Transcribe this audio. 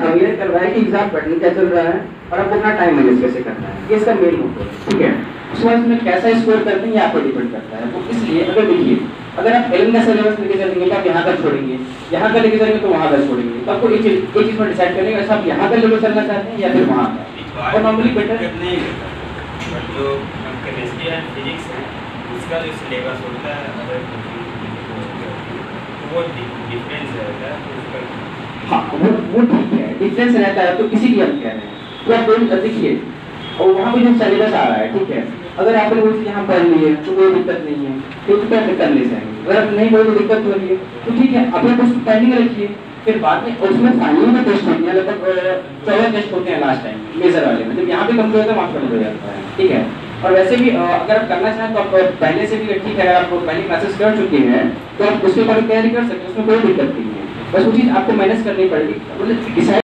Clear करवाया कि exam pattern क्या चल रहा है और आपको अपना टाइम मैनेज कैसे करना है, ये इसका मेन मोटिव है, ठीक है। उसके बाद इसमें कैसा स्कोर करते हैं ये आप पे डिपेंड करता है। तो इसलिए अगर देखिए, अगर आप एलन का सिलेबस लेके चलेंगे तो आप यहाँ तक छोड़ेंगे, यहाँ का लेके चलेंगे तो वहाँ तक छोड़ेंगे, तो आपको एक चीज में डिसाइड करेंगे आप यहाँ का लेके चलना चाहते हैं या फिर वहाँ का। और नॉर्मली बेटर जो केमिस्ट्री एंड फिजिक्स है उसका जो सिलेबस होता है वो डिफरेंस रहता है। हाँ वो ठीक है, डिफरेंस रहता है, तो इसीलिए हम कह रहे हैं। तो आप देखिए और वहाँ पे जो सिलेबस आ रहा है, ठीक है, अगर आपने वो यहाँ पढ़ ली है तो कोई दिक्कत नहीं है, तो क्या कर ले जाएंगे। अगर नहीं कोई दिक्कत हो रही है तो ठीक है, अपने कुछ पेंडिंग रखिए, फिर बाद में उसमें फाइनल में टेस्ट होते हैं, लगभग 14 टेस्ट होते हैं लास्ट टाइम मेजर वाले में, जब यहाँ पे कम्प्लीट होता है वहाँ कम्प्लीट हो जाता है, ठीक है। और वैसे भी अगर आप करना चाहें तो आप पहले से भी ठीक है, अगर आप पहले क्लासेस कर चुके हैं तो आप उसके ऊपर तैयारी कर सकते हैं, उसमें कोई दिक्कत नहीं है। बस वो चीज़ आपको मैनेज करनी पड़ेगी, मतलब डिसाइड